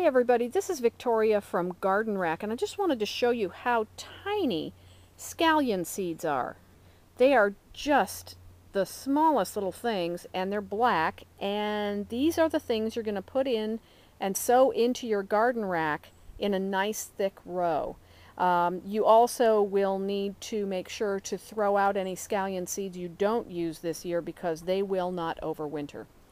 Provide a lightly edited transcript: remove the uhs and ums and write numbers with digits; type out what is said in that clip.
everybody, this is Victoria from Garden Rack, and I just wanted to show you how tiny scallion seeds are. They are just the smallest little things, and they're black, and these are the things you're going to put in and sow into your garden rack in a nice thick row. You also will need to make sure to throw out any scallion seeds you don't use this year because they will not overwinter.